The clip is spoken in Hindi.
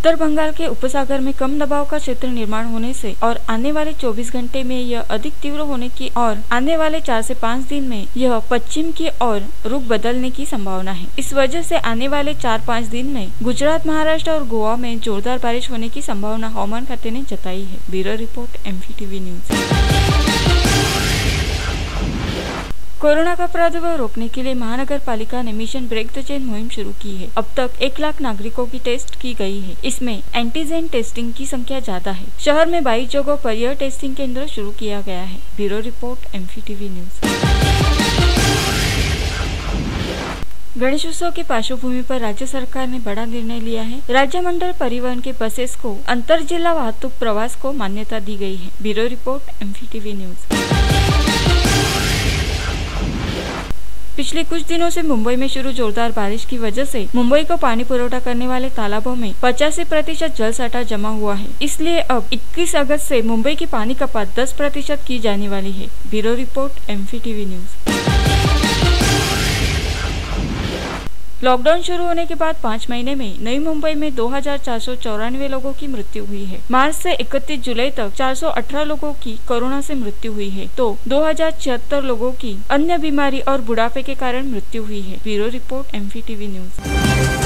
उत्तर बंगाल के उपसागर में कम दबाव का क्षेत्र निर्माण होने से और आने वाले 24 घंटे में यह अधिक तीव्र होने की और आने वाले 4 से 5 दिन में यह पश्चिम की ओर रुख बदलने की संभावना है। इस वजह से आने वाले 4-5 दिन में गुजरात, महाराष्ट्र और गोवा में जोरदार बारिश होने की संभावना हवामान खाते ने जताई है। ब्यूरो रिपोर्ट MVTV न्यूज। कोरोना का प्रादुर्भाव रोकने के लिए महानगर पालिका ने मिशन ब्रेक द चेन मुहिम शुरू की है। अब तक 1 लाख नागरिकों की टेस्ट की गई है। इसमें एंटीजन टेस्टिंग की संख्या ज्यादा है। शहर में 22 जगहों पर यह टेस्टिंग केंद्र शुरू किया गया है। ब्यूरो रिपोर्ट MVTV न्यूज। गणेशोत्सव की पार्श्वभूमि पर राज्य सरकार ने बड़ा निर्णय लिया है। राज्य मंडल परिवहन के बसेस को अंतर जिला वाहतुक प्रवास को मान्यता दी गई है। ब्यूरो रिपोर्ट MVTV न्यूज। पिछले कुछ दिनों से मुंबई में शुरू जोरदार बारिश की वजह से मुंबई को पानी पुरवठा करने वाले तालाबों में 85% जल सटा जमा हुआ है। इसलिए अब 21 अगस्त से मुंबई की पानी खपत 10% की जाने वाली है। ब्यूरो रिपोर्ट MVTV न्यूज। लॉकडाउन शुरू होने के बाद 5 महीने में नई मुंबई में 2494 लोगों की मृत्यु हुई है। मार्च से 31 जुलाई तक 418 लोगों की कोरोना से मृत्यु हुई है, तो 2076 लोगों की अन्य बीमारी और बुढ़ापे के कारण मृत्यु हुई है। Bureau report MVTV news.